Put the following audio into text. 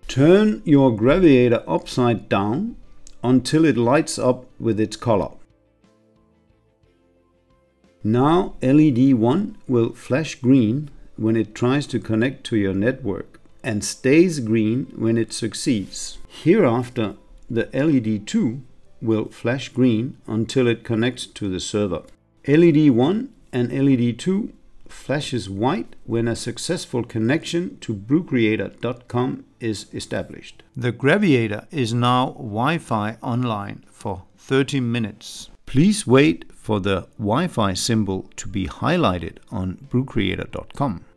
Turn your Graviator upside down until it lights up with its color. Now LED 1 will flash green when it tries to connect to your network and stays green when it succeeds. Hereafter, the LED 2 will flash green until it connects to the server. LED 1 and LED 2 flashes white when a successful connection to brewcreator.com is established. The Graviator is now Wi-Fi online for 30 minutes. Please wait for the Wi-Fi symbol to be highlighted on brewcreator.com.